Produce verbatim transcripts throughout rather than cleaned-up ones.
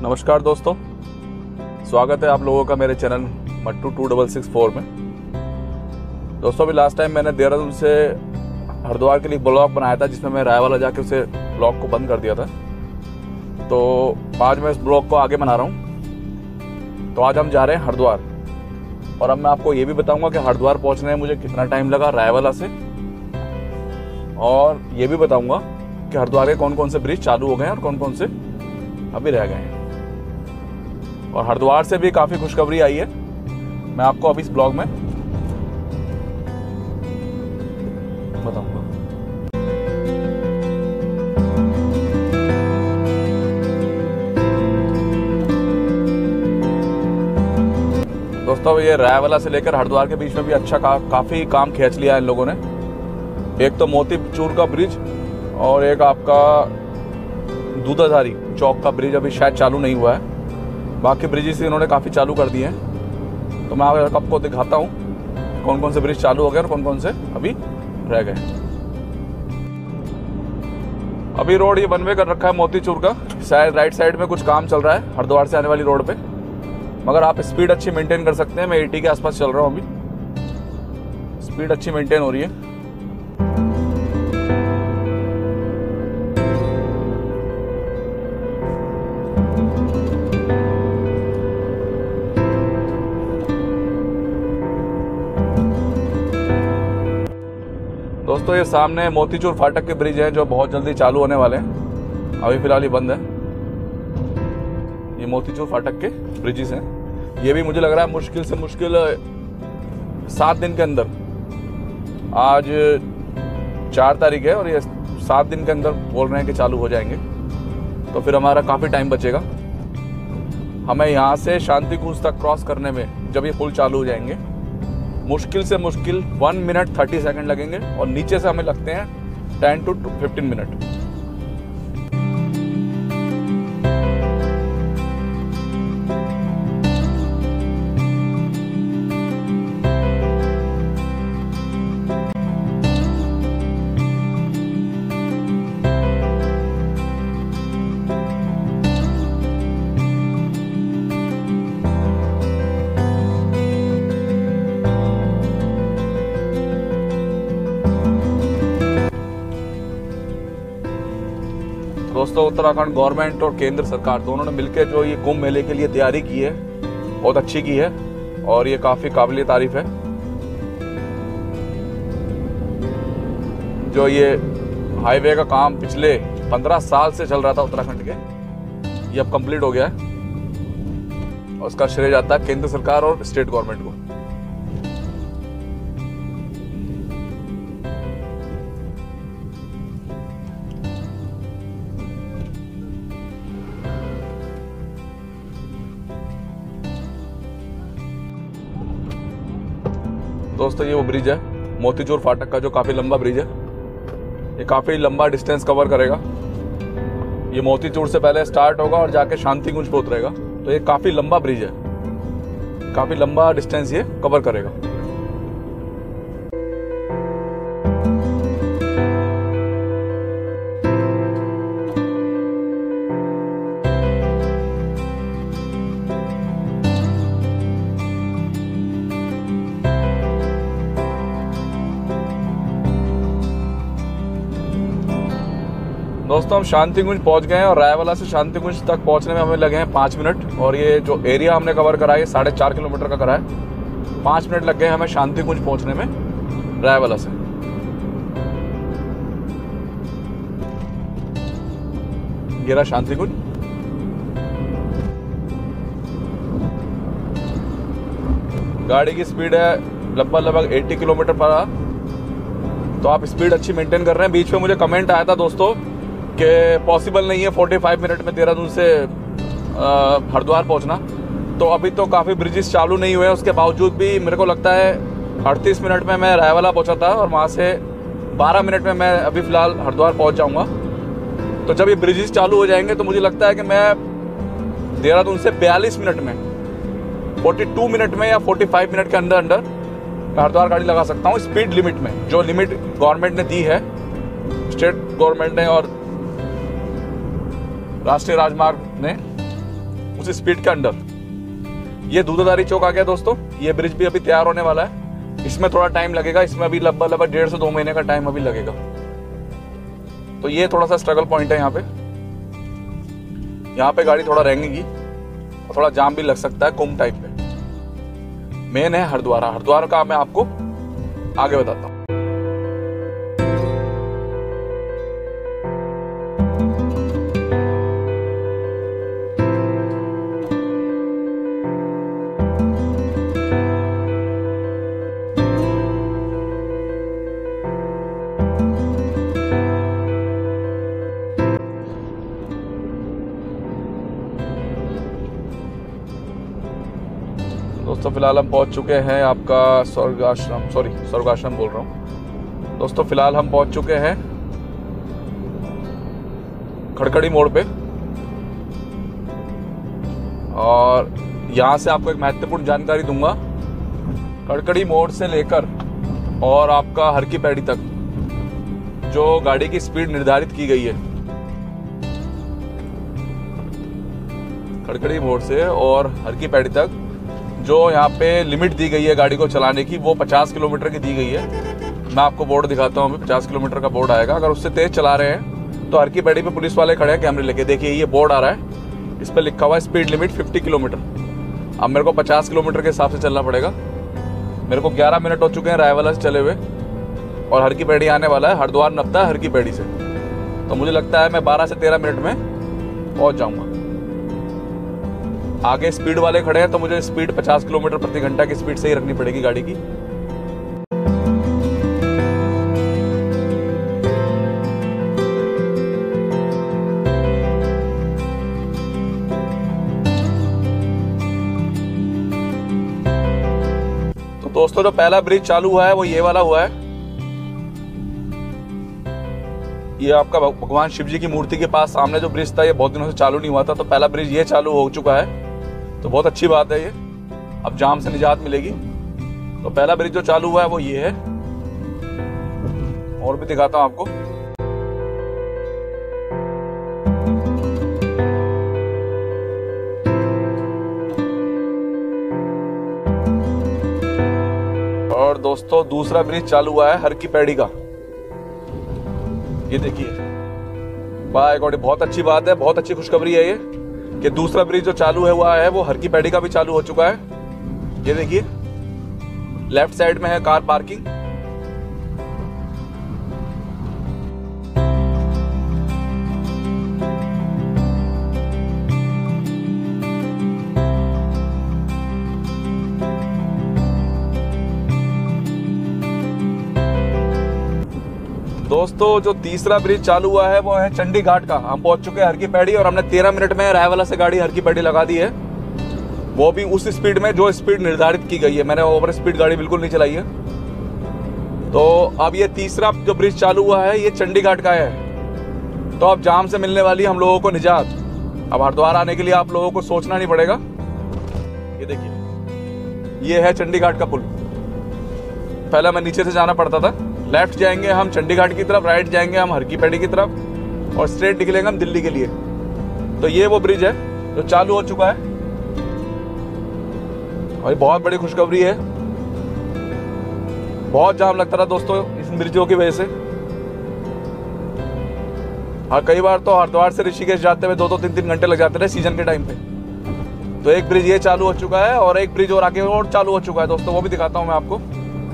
नमस्कार दोस्तों, स्वागत है आप लोगों का मेरे channel Mattu two double six four में। दोस्तों अभी लास्ट टाइम मैंने देहरादून से हरिद्वार के लिए ब्लॉग बनाया था जिसमें मैं रायवाला जाके उसे ब्लॉग को बंद कर दिया था। तो आज मैं इस ब्लॉग को आगे बना रहा हूँ। तो आज हम जा रहे हैं हरिद्वार और अब मैं आपको ये भी बताऊंगा कि हरिद्वार पहुँचने में मुझे कितना टाइम लगा रायवाला से, और ये भी बताऊंगा कि हरिद्वार के कौन कौन से ब्रिज चालू हो गए हैं और कौन कौन से अभी रह गए हैं। और हरिद्वार से भी काफ़ी खुशखबरी आई है, मैं आपको अभी इस ब्लॉग में बताऊंगा। दोस्तों ये रायवाला से लेकर हरिद्वार के बीच में भी अच्छा का, काफ़ी काम खींच लिया है इन लोगों ने। एक तो मोतीचूर का ब्रिज और एक आपका दूधाधारी चौक का ब्रिज अभी शायद चालू नहीं हुआ है। बाकी ब्रिजेस इन्होंने काफ़ी चालू कर दिए हैं। तो मैं आपको दिखाता हूँ कौन कौन से ब्रिज चालू हो गए और कौन कौन से अभी रह गए। अभी रोड ये वन वे कर रखा है मोतीचूर का, शायद राइट साइड में कुछ काम चल रहा है हरिद्वार से आने वाली रोड पे, मगर आप स्पीड अच्छी मेंटेन कर सकते हैं। मैं एटी के आसपास चल रहा हूँ, अभी स्पीड अच्छी मेंटेन हो रही है। दोस्तों ये सामने मोतीचूर फाटक के ब्रिज हैं जो बहुत जल्दी चालू होने वाले हैं। अभी फिलहाल ये बंद है। ये मोतीचूर फाटक के ब्रिजेस हैं। ये भी मुझे लग रहा है मुश्किल से मुश्किल सात दिन के अंदर, आज चार तारीख है और ये सात दिन के अंदर बोल रहे हैं कि चालू हो जाएंगे। तो फिर हमारा काफ़ी टाइम बचेगा। हमें यहाँ से शांतिकुंज तक क्रॉस करने में जब ये पुल चालू हो जाएंगे मुश्किल से मुश्किल वन मिनट थर्टी सेकंड लगेंगे और नीचे से हमें लगते हैं टेन टू फिफ्टीन मिनट। दोस्तों उत्तराखंड गवर्नमेंट और केंद्र सरकार दोनों ने मिलकर जो ये कुंभ मेले के लिए तैयारी की है बहुत अच्छी की है और ये काफ़ी काबिल तारीफ है। जो ये हाईवे का काम पिछले पंद्रह साल से चल रहा था उत्तराखंड के, ये अब कंप्लीट हो गया है और उसका श्रेय जाता है केंद्र सरकार और स्टेट गवर्नमेंट को। दोस्तों ये वो ब्रिज है मोतीचूर फाटक का जो काफ़ी लंबा ब्रिज है। ये काफ़ी लंबा डिस्टेंस कवर करेगा। ये मोतीचूर से पहले स्टार्ट होगा और जाके शांतिकुंज पे उतरेगा। तो ये काफ़ी लंबा ब्रिज है, काफ़ी लंबा डिस्टेंस ये कवर करेगा। दोस्तों हम शांतिकुंज पहुंच गए हैं और रायवाला से शांतिकुंज तक पहुंचने में हमें लगे हैं पाँच मिनट और ये जो एरिया हमने कवर करा है साढ़े चार किलोमीटर का करा है। पाँच मिनट लग गए हमें शांतिकुंज पहुंचने में रायवाला से। ये रहा शांतिकुंज। गाड़ी की स्पीड है लगभग लगभग अस्सी किलोमीटर पर आवर। तो आप स्पीड अच्छी मेंटेन कर रहे हैं। बीच में मुझे कमेंट आया था दोस्तों कि पॉसिबल नहीं है पैंतालीस मिनट में देहरादून से हरिद्वार पहुंचना। तो अभी तो काफ़ी ब्रिजेस चालू नहीं हुए हैं, उसके बावजूद भी मेरे को लगता है अड़तीस मिनट में मैं रायवाला पहुंचा था और वहां से बारह मिनट में मैं अभी फ़िलहाल हरिद्वार पहुंच जाऊंगा। तो जब ये ब्रिजेस चालू हो जाएंगे तो मुझे लगता है कि मैं देहरादून से बयालीस मिनट में बयालीस मिनट में या पैंतालीस मिनट के अंदर अंदर हरिद्वार गाड़ी लगा सकता हूँ स्पीड लिमिट में, जो लिमिट गवर्नमेंट ने दी है, स्टेट गवर्नमेंट ने और राष्ट्रीय राजमार्ग ने उस स्पीड के अंडर। ये दूधाधारी चौक आ गया दोस्तों। ये ब्रिज भी अभी तैयार होने वाला है, इसमें थोड़ा टाइम लगेगा, इसमें अभी लगभग लगभग डेढ़ से दो महीने का टाइम अभी लगेगा। तो ये थोड़ा सा स्ट्रगल पॉइंट है यहाँ पे। यहाँ पे गाड़ी थोड़ा रहेंगी और थोड़ा जाम भी लग सकता है कुंभ टाइप पे। मेन है हरिद्वार। हरिद्वार का मैं आपको आगे बताता हूँ। दोस्तों फिलहाल हम पहुंच चुके हैं आपका स्वर्ग आश्रम, सॉरी स्वर्ग आश्रम बोल रहा हूँ दोस्तों। फिलहाल हम पहुंच चुके हैं खड़खड़ी मोड़ पे, और यहाँ से आपको एक महत्वपूर्ण जानकारी दूंगा। खड़खड़ी मोड़ से लेकर और आपका हर की पैड़ी तक जो गाड़ी की स्पीड निर्धारित की गई है, खड़खड़ी मोड़ से और हर की पैड़ी तक जो यहाँ पे लिमिट दी गई है गाड़ी को चलाने की, वो पचास किलोमीटर की दी गई है। मैं आपको बोर्ड दिखाता हूँ, अभी पचास किलोमीटर का बोर्ड आएगा। अगर उससे तेज चला रहे हैं तो हर की पैड़ी पे पुलिस वाले खड़े हैं कैमरे लेके। देखिए ये बोर्ड आ रहा है, इस पर लिखा हुआ है स्पीड लिमिट पचास किलोमीटर। अब मेरे को पचास किलोमीटर के हिसाब से चलना पड़ेगा। मेरे को ग्यारह मिनट हो चुके हैं रायवाला से चले हुए, और हर की पैड़ी आने वाला है। हरिद्वार नपता है हर की पैड़ी से, तो मुझे लगता है मैं बारह से तेरह मिनट में पहुँच जाऊँगा। आगे स्पीड वाले खड़े हैं, तो मुझे स्पीड पचास किलोमीटर प्रति घंटा की स्पीड से ही रखनी पड़ेगी गाड़ी की। तो दोस्तों जो पहला ब्रिज चालू हुआ है वो ये वाला हुआ है। ये आपका भगवान शिव जी की मूर्ति के पास सामने जो ब्रिज था, ये बहुत दिनों से चालू नहीं हुआ था, तो पहला ब्रिज ये चालू हो चुका है। तो बहुत अच्छी बात है ये, अब जाम से निजात मिलेगी। तो पहला ब्रिज जो चालू हुआ है वो ये है, और भी दिखाता हूं आपको। और दोस्तों दूसरा ब्रिज चालू हुआ है हर की पैड़ी का। ये देखिए, बाय गॉड, बहुत अच्छी बात है, बहुत अच्छी खुशखबरी है ये कि दूसरा ब्रिज जो चालू है हुआ है वो हर की पैड़ी का भी चालू हो चुका है। ये देखिए लेफ्ट साइड में है कार पार्किंग। दोस्तों जो तीसरा ब्रिज चालू हुआ है वो है चंडी घाट का। हम पहुंच चुके हैं हर की पैड़ी, और हमने तेरह मिनट में रायवाला से गाड़ी हर की पैड़ी लगा दी है, वो भी उस स्पीड में जो स्पीड निर्धारित की गई है। मैंने ओवर स्पीड गाड़ी बिल्कुल नहीं चलाई है। तो अब ये तीसरा जो ब्रिज चालू हुआ है ये चंडी घाट का है। तो अब जाम से मिलने वाली हम लोगों को निजात। अब हरिद्वार आने के लिए आप लोगों को सोचना नहीं पड़ेगा। ये देखिए ये है चंडी घाट का पुल। पहले हमें नीचे से जाना पड़ता था। लेफ्ट जाएंगे हम चंडी घाट की तरफ, राइट जाएंगे हम हर की पैड़ी की तरफ, और स्ट्रेट निकलेंगे हम दिल्ली के लिए। तो ये वो ब्रिज है जो चालू हो चुका है, और बहुत बड़ी खुशखबरी है। बहुत जाम लगता था दोस्तों इस ब्रिजों की वजह से। और कई बार तो हरिद्वार से ऋषिकेश जाते हुए दो दो तीन तीन घंटे लग जाते थे सीजन के टाइम पे। तो एक ब्रिज ये चालू हो चुका है, और एक ब्रिज और आगे और चालू हो चुका है दोस्तों, वो भी दिखाता हूं मैं आपको।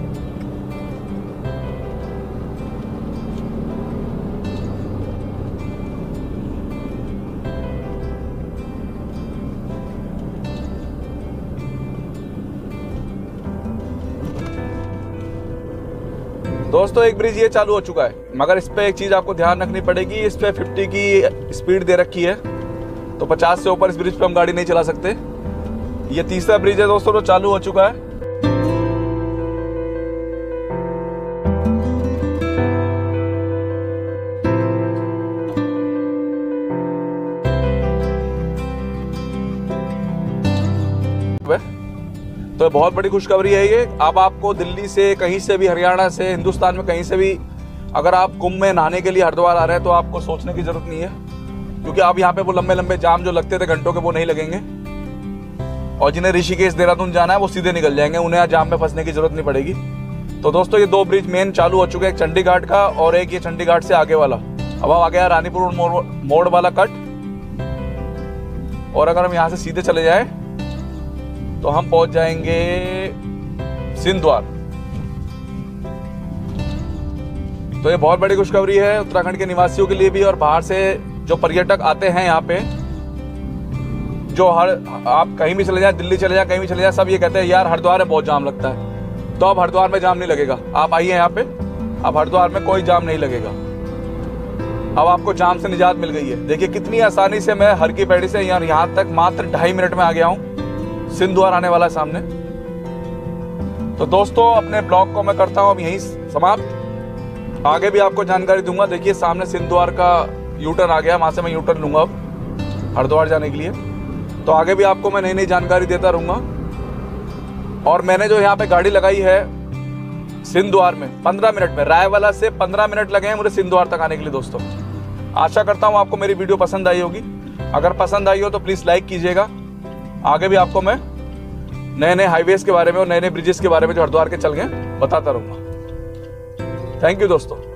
दोस्तों एक ब्रिज ये चालू हो चुका है, मगर इस पे एक चीज आपको ध्यान रखनी पड़ेगी। इस पे पचास की स्पीड दे रखी है, तो पचास से ऊपर इस ब्रिज पे हम गाड़ी नहीं चला सकते। ये तीसरा ब्रिज है दोस्तों जो चालू हो चुका है। तो बहुत बड़ी खुशखबरी है ये। अब आपको दिल्ली से, कहीं से भी, हरियाणा से, हिंदुस्तान में कहीं से भी अगर आप कुंभ में नहाने के लिए हरिद्वार आ रहे हैं तो आपको सोचने की जरूरत नहीं है, क्योंकि अब यहाँ पे वो लंबे लंबे जाम जो लगते थे घंटों के वो नहीं लगेंगे। और जिन्हें ऋषिकेश देहरादून जाना है वो सीधे निकल जाएंगे, उन्हें यहाँ जाम में फंसने की जरूरत नहीं पड़ेगी। तो दोस्तों ये दो ब्रिज मेन चालू हो चुके हैं, एक चंडीघाट का और एक ये चंडीघाट से आगे वाला। अब आ गया रानीपुर मोड़, मोड़ वाला कट। और अगर हम यहाँ से सीधे चले जाए तो हम पहुंच जाएंगे सिंधद्वार। तो ये बहुत बड़ी खुशखबरी है उत्तराखंड के निवासियों के लिए भी, और बाहर से जो पर्यटक आते हैं यहाँ पे, जो हर आप कहीं भी चले जाए, दिल्ली चले जाए, कहीं भी चले जाए, सब ये कहते हैं यार हरिद्वार में बहुत जाम लगता है। तो अब हरिद्वार में जाम नहीं लगेगा, आप आइए यहाँ पे, अब हरिद्वार में कोई जाम नहीं लगेगा। अब आपको जाम से निजात मिल गई है। देखिए कितनी आसानी से मैं हर की पैड़ी से यहाँ यहाँ तक मात्र ढाई मिनट में आ गया हूँ। सिंधद्वार आने वाला है सामने। तो दोस्तों अपने ब्लॉग को मैं करता हूँ अब यहीं समाप्त। आगे भी आपको जानकारी दूंगा। देखिए सामने सिंधद्वार का यू टर्न आ गया, वहाँ से मैं यू टर्न लूँगा अब हरिद्वार जाने के लिए। तो आगे भी आपको मैं नई नई जानकारी देता रहूँगा। और मैंने जो यहाँ पे गाड़ी लगाई है सिंधद्वार में पंद्रह मिनट में, रायवाला से पंद्रह मिनट लगे हैं मुझे सिंधद्वार तक आने के लिए। दोस्तों आशा करता हूँ आपको मेरी वीडियो पसंद आई होगी। अगर पसंद आई हो तो प्लीज़ लाइक कीजिएगा। आगे भी आपको मैं नए नए हाईवेज के बारे में और नए नए ब्रिजेस के बारे में जो हरिद्वार के चल गए बताता रहूँगा। थैंक यू दोस्तों।